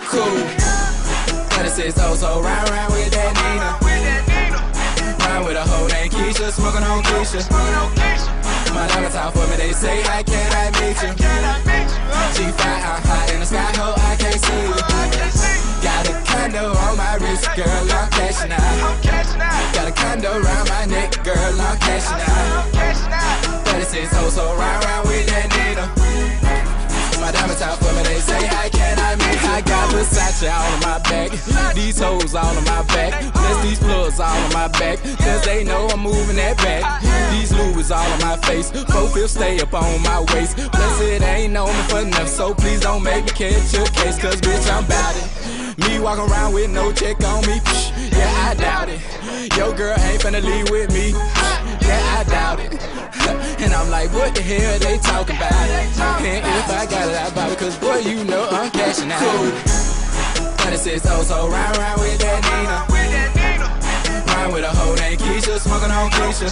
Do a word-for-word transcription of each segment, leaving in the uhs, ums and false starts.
cool. thirty-six oh, so ride around with that Nina. Ride with a hoe named Keisha, smoking on Keisha. My diamonds out for me, they say, how can I meet you? G five, I'm high in the sky, ho, I can't see you. Got a condo on my wrist, girl, I'm cashing out. Got a condo around my neck, girl, I'm cashing out. thirty-six oh, so ride around with that Nina. My diamonds out for me, they say, how can I meet you? I got Versace all on my back, these hoes all on my back, plus these plugs all on my back, cause they know I'm moving that back. These Louis all on my face, four-fifths stay up on my waist, plus it ain't on me for enough, so please don't make me catch your case, cause bitch I'm bout it. Me walking around with no check on me, psh, yeah I doubt it. Your girl ain't finna leave with me, psh, yeah I doubt it. And I'm like, what the hell they talking about? And if I got it, I buy it, cause boy, you know I'm cashing out. Cool. thirty-six oh, so ride around with that Nina. Ride with a hoe named Keisha, smoking on Keisha.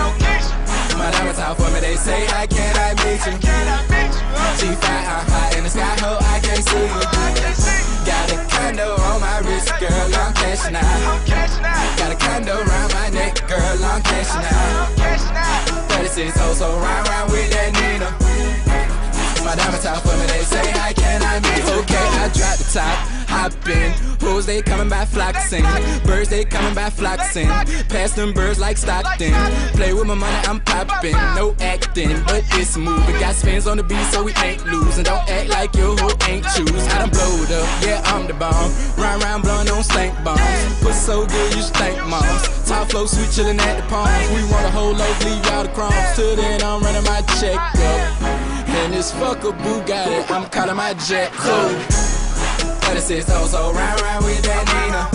My diamonds out for me, they say, how can I meet you? G five, I'm high in the sky, ho, I can't see you. Got a condo on my wrist, girl, I'm cashing out. Got a condo around my neck, girl, I'm cashing out. thirty-six oh, so ride around with that Nina. My diamonds out for me, they say, how can I meet you? Okay, I drop the top, hop in. Hoes, they coming by flocking. Birds, they coming by flocking. Pass them birds like Stockton. Play with my money, I'm popping. No acting, but it's moving. Got spins on the beat, so we ain't losing. Don't act like your hoe ain't choose. I done blowed up, yeah, I'm the bomb. Run around blowing on stank bombs. Put so good, you stank moms. Top flow, sweet chillin' at the palms. We want a whole loaf, leave y'all the crumbs. Till then, I'm running my check up. And this fucker Bugatti, I'm calling my jet cool. thirty-six oh, so ride around with that Nina.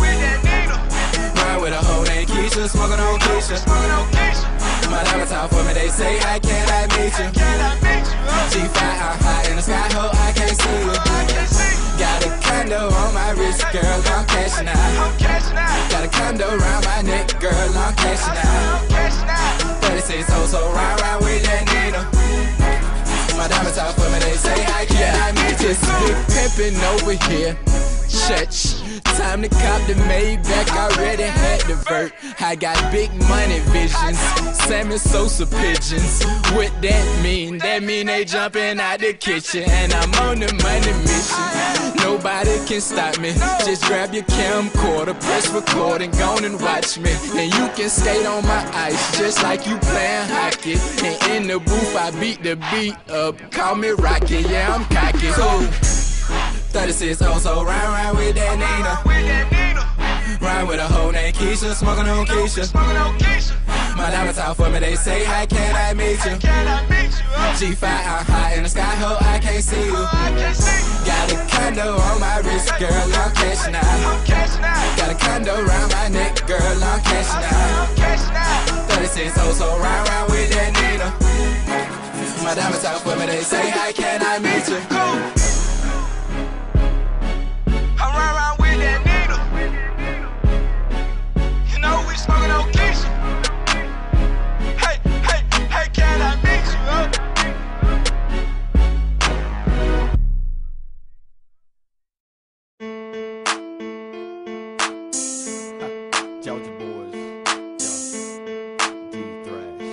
Ride with a hoe named Keisha, smoking on Keisha. My diamonds out for me, they say, how can I meet you? G five, I'm high in the sky, ho, I can't see you. Got a condo on my wrist, girl, I'm cashing out. Got a condo around my neck, girl, I'm cashing out. thirty-six oh, so ride around with that Nina. My diamonds out for me, they say, how can I meet you? Just big pimpin' over here. Church, time to cop the Maybach, already had the vert. I got big money visions, Sammy Sosa pigeons. What that mean? That mean they jumping out the kitchen, and I'm on the money mission. Nobody can stop me. Just grab your camcorder, press record, and go on and watch me. And you can skate on my ice, just like you playing hockey. And in the booth, I beat the beat up. Call me Rocky, yeah, I'm cocky. Cool. thirty-six oh, so ride around with that Nina. Ride with a hoe named Keisha, smoking on Keisha. My diamonds out for me, they say, how can I meet you? G five, I'm high in the sky, ho, I can't see you. Got a condo on my wrist, girl, I'm cashing out. Got a condo around my neck, girl, I'm cashing out. thirty-six oh, so ride around with that Nina. My diamonds out for me, they say, how can I meet you? I'm right around with that Nina. You know we smoking on Keisha. Hey, hey, hey, can I meet you, huh? Georgia boys, yo, D-Thrash,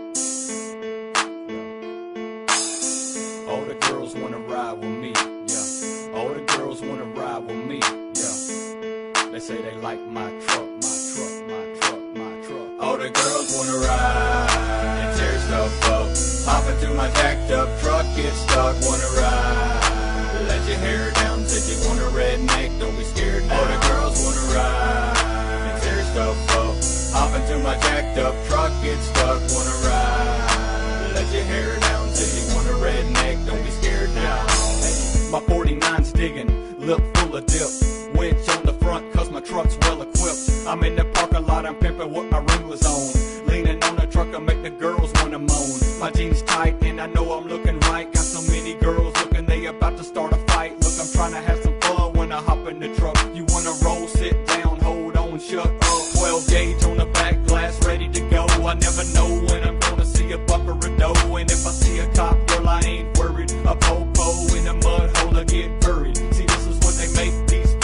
yo. All the girls wanna ride with me, yeah. All the girls wanna ride with me, yeah. They say they like my truck, my truck, my truck, my truck. All the girls wanna ride and tear stuff up. Hop into my jacked up truck, get stuck, wanna ride. Let your hair down, take you want a redneck, don't be scared now. All the girls wanna ride and tear stuff up. Hop into my jacked up truck, get stuck, wanna ride. Let your hair down, take you want a redneck, don't be scared now. Hey, my forty-nine's digging, lip full of dip. Winch on the front, cause my truck's well equipped. I'm in the parking lot, I'm pimping what my ring was on. Leaning on the truck, I make the girls wanna moan. My jeans tight, and I know I'm looking right. Got so many girls looking, they about to start a fight. Look, I'm trying to have some fun when I hop in the truck. You wanna roll, sit down, hold on, shut up. twelve gauge on the back glass, ready to go. I never know when I'm gonna see a bumper or dough. And if I see a cop, girl, I ain't worried. A po-po in a mud hole, I get buried. See, this is what they make these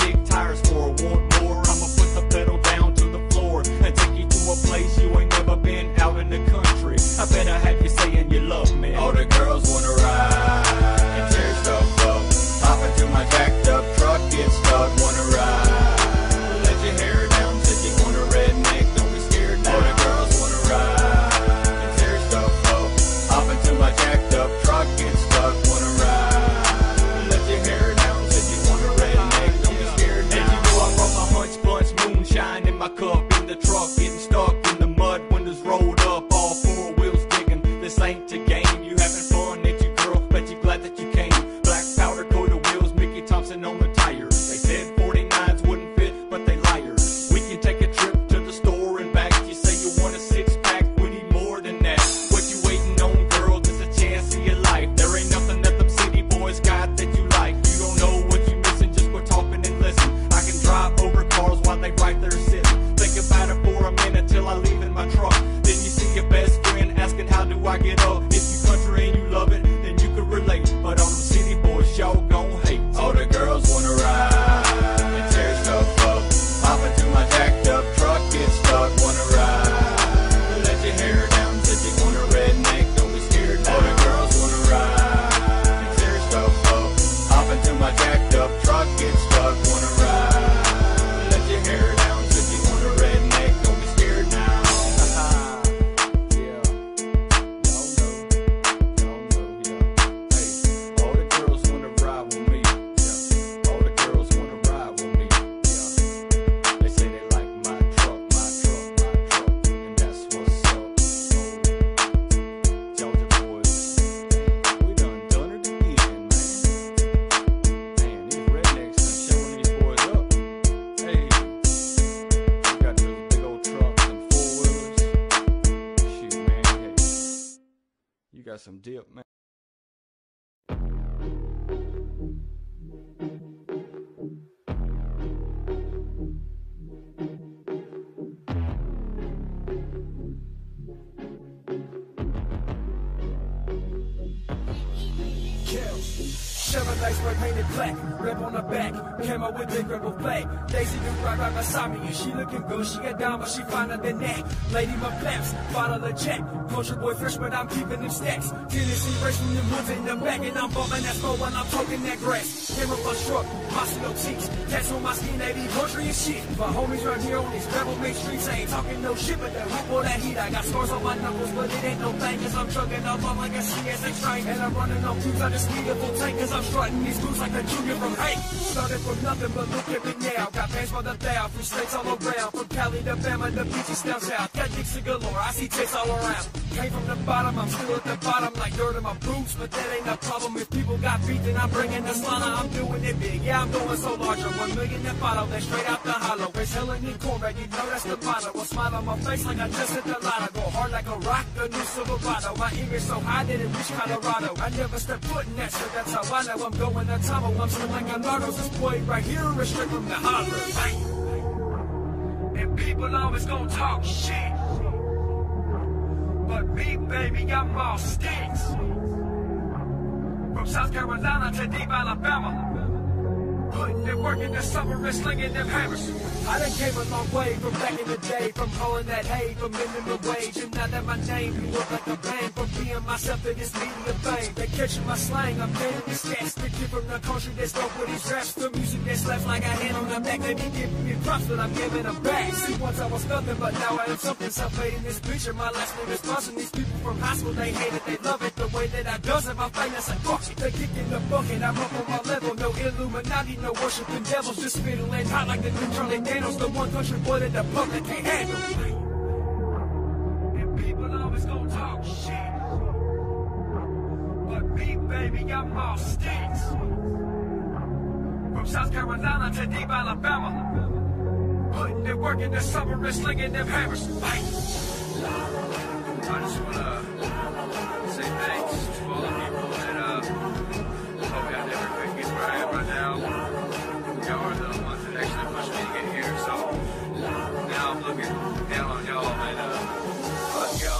got some dip, man. Chevrolet spray painted black, rep on the back, camo with big rebel flag. Daisy do right right beside me, and she looking good. She a dime, but she finer than that. Lady my flaps, bottle of Jack. Culture boy fresh, but I'm keeping them stacks. Tennessee racing them woods in the back, and I'm bumping that smoke when I'm talking that grass. Camera plus truck, Mossy teeth, tats on my skin, they be country and shit. My homies right here on these rebel main streets, I ain't talking no shit, but that whip or that heat. I got scars on my knuckles, but it ain't no thing, cause I'm trucking up on like a C S X train. And I'm running on fumes, I just need a full tank, cause I'm strutting these boots like a junior from Hank. Started from nothing, but look at me now. Got fans by the thou, from states all around. From Cali to Bama, the beaches down south. Got dicks galore, I see tits all around. Came from the bottom, I'm still at the bottom, like dirt in my boots. But that ain't a problem. If people got beat, then I'm bringing the slaughter. I'm doing it big, yeah, I'm going so larger. One million that follow, that's straight out the hollow. It's hell in the cornbread, you know that's the motto. A smile on my face like I just hit the lotto. Go hard like a rock, the new Silverado. My image so high that it reached Colorado. I never stepped foot in that, so that's how I know I'm going to tumble. I'm still like a Nardos. This boy right here is straight from the harbor. And people always gonna talk shit, but me, baby, I'm all sticks. From South Carolina to deep Alabama, putting their work in the summer and slinging them hammers. I done came a long way from back in the day, from hauling that hay for minimum wage. And now that my name blew up like a bang, from being myself to this media fame. They catching my slang, I'm getting these cats. The kid from the country that's dope with these raps. The music that's left like a hand on the back. They be giving me props, but I'm giving them back. See, once I was nothing, but now I am something. Self-made in this picture, my last name is Buzzin'. These people from high school, they hate it, they love it. The way that I does it, my famous like fuck it. They kick in the bucket, I'm up on my level. No Illuminati, no worshiping devils. Just fiddling hot like the new Charlie Daniels. The one country boy that the public can't handle. And people always gonna talk shit, but me, baby, I'm all sticks. From South Carolina to deep Alabama, putting their work in the summer and slinging them hammers. Bang. I just wanna say thanks to all the people that uh, helped me out everything get where I am right now. Y'all are the ones that actually pushed me to get here, so now I'm looking down on y'all and uh, fuck y'all.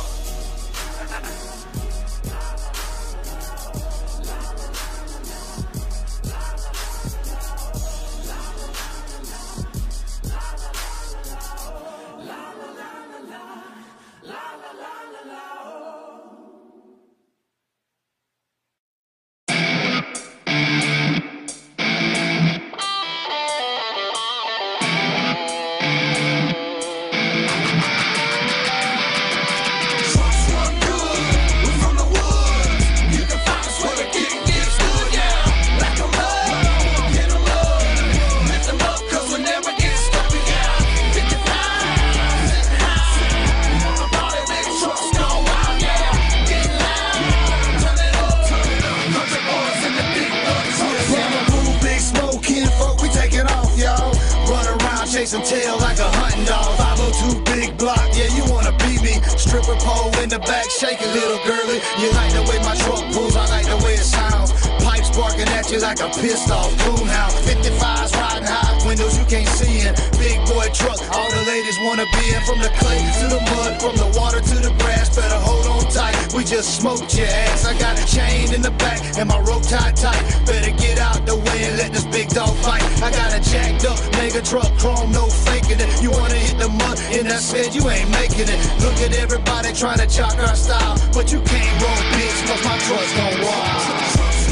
Chasing tail like a hunting dog. five oh two big block, yeah, you wanna beat me. Stripper pole in the back, shaking little girly. You like the way my truck pulls, I like the way it sounds. Pipes barking at you like a pissed off coon house. fifty-fives riding high, windows you can't see in. Big boy truck, all the ladies wanna be in. From the clay to the mud, from the water to the grass. Better hold on tight, we just smoked your ass. I got a chain in the back and my rope tied tight. Better get out the way and let this big dog fight. I got a jacked up mega truck, chrome, no faking it. You wanna hit the mud and I said you ain't making it. Look at everybody trying to chalk our style, but you can't roll, bitch, cause my truck's gon' wild.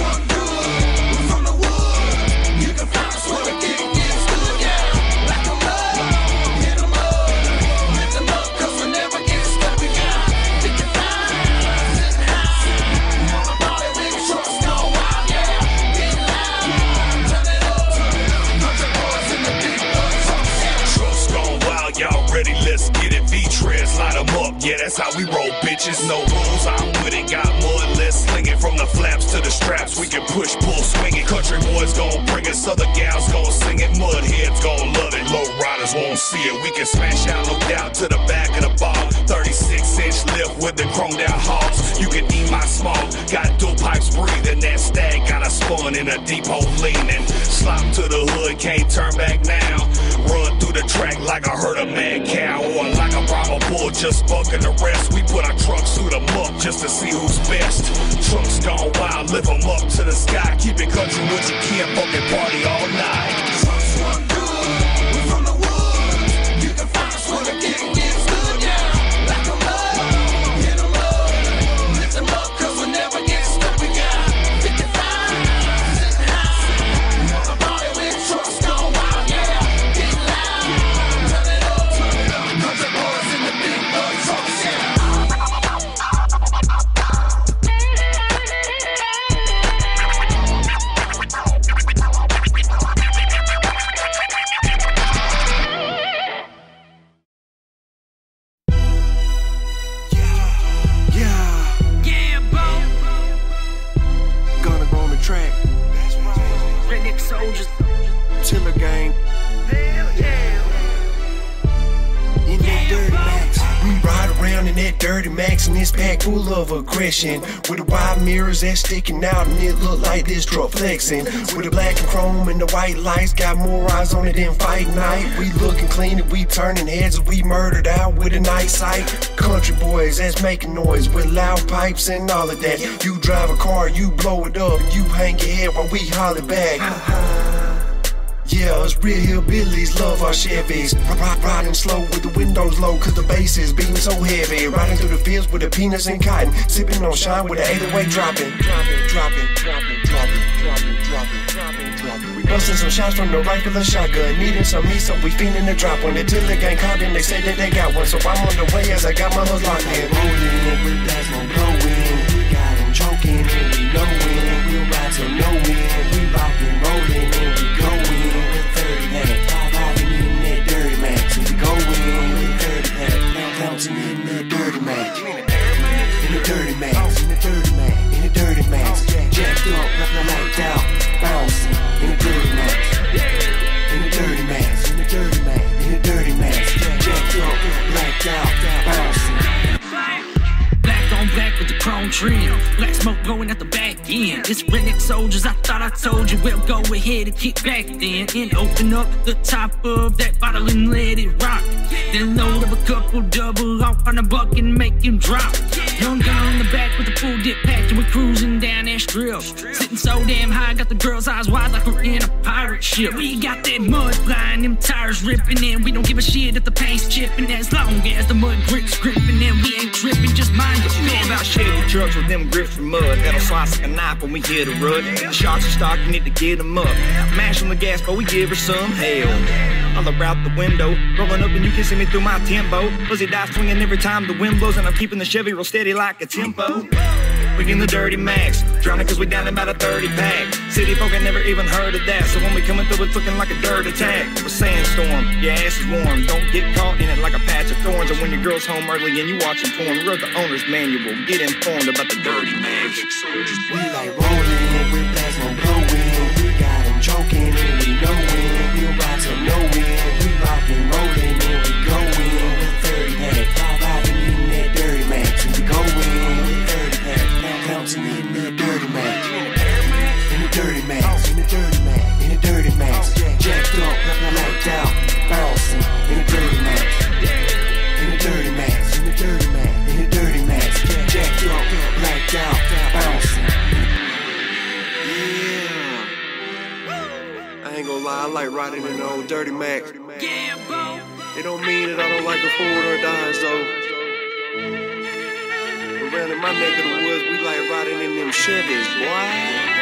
Let's get it, V-Trans, light them up, yeah, that's how we roll, bitches. No rules, I'm with it, got mud, let's sling it. From the flaps to the straps, we can push, pull, swing it. Country boys gon' bring it, southern gals gon' sing it. Mud heads gon' love it, low riders won't see it. We can smash out, no doubt, to the back of the bar. thirty-six inch lift with the chromed out hogs. You can eat my smoke. Got dope pipes breathing, that stag got a spun in a depot leaning. Slop to the hood, can't turn back now. Run through the track like I heard a mad cow, or like a Brahma bull just bucking the rest. We put our trucks through them up just to see who's best. Trucks gone wild, lift them up to the sky. Keep it country with your kid, fucking party all night. Trucks run good, we from the woods. You can find us when the game gets good, yeah. Like a mud, hit them up, lift them up, cause we never get stuck. We got fifty-five, sitting high. Wanna party with trucks gone wild, yeah. Get loud, turn it up, turn it up. Country boys in the big boy trucks, yeah. Tiller gang. Hell yeah. In that dirty max. We ride around in that dirty max and this pack full of aggression. With the wide mirrors that's sticking out and it look like this truck flexing. With the black and chrome and the white lights, got more eyes on it than fight night. We looking clean and we turning heads and we murdered out with a night sight. Country boys that's making noise with loud pipes and all of that. You drive a car, you blow it up, you hang your head while we holler back. Yeah, us real hillbillies love our Chevys. R riding slow with the windows low cause the bass is beating so heavy. Riding through the fields with the peanuts and cotton. Sipping on shine with the eight oh eight dropping. Dropping, dropping, dropping, dropping, dropping, dropping, dropping, dropping. We busting some shots from the rifle and shotgun. Needing some meat so we feeling the drop. When the Tiller gang caught in, they said that they got one. So I'm on the way as I got my hood locked in. Rolling with plasma blowing. We got them choking and we knowin'. We'll ride till no end. We rockin', rollin' and we goin'. In the dirty max, in the dirty max, in the dirty max, in the dirty max, jacked up, lights out, bouncing. In the dirty max, in the dirty max, in the dirty max, in the dirty max, jacked up, lights out, bouncing. Black on black with the chrome trim, black smoke blowing at the back end. It's redneck soldiers, I thought I told you. Well, go ahead and kick back then and open up the top of that bottle and let it rock. Then load up a couple double off on the buck and make him drop. Young guy in the back with the full dip pack and we're cruising down that strip. Sitting so damn high, got the girls' eyes wide like we're in a pirate ship. We got that mud flying, them tires ripping, and we don't give a shit if the paint's chipping. As long as the mud grips gripping, and we ain't tripping, just mind your business. About Chevy trucks with them grips from mud that'll slice like a knife when we hit a rut. The shots are stock, you need to get them up. Mash on the gas, but we give her some hell. All around the window, rolling up and you can see me through my tempo. Fuzzy die swinging every time the wind blows, and I'm keeping the Chevy real steady like a tempo. We in the dirty max, drowning cause we down about a thirty pack. City folk ain't never even heard of that, so when we coming through it's looking like a dirt attack. A sandstorm, your ass is warm, don't get caught in it like a patch of thorns. Or when your girl's home early and you watching porn, read the owner's manual, get informed about the dirty max. We like rolling with plasma blowing. We got them choking and we knowin'. We'll ride till no end. We rockin', rollin' and we goin' with thirty pack. Riding in that dirty max. We goin' with thirty pack. Bouncing in the dirty max. In the dirty max. In the dirty max. In the dirty max. Jacked up, lights out, bouncing. In the dirty max. In the dirty max. In the dirty max. In the dirty max. Jacked up, lights out, bouncing. Yeah. I ain't gonna lie, I like riding in the old dirty max. Yeah, bro. It don't mean that I don't like the Ford or Dodge though. Around in my neck of the woods, we like riding in them Chevys, boy.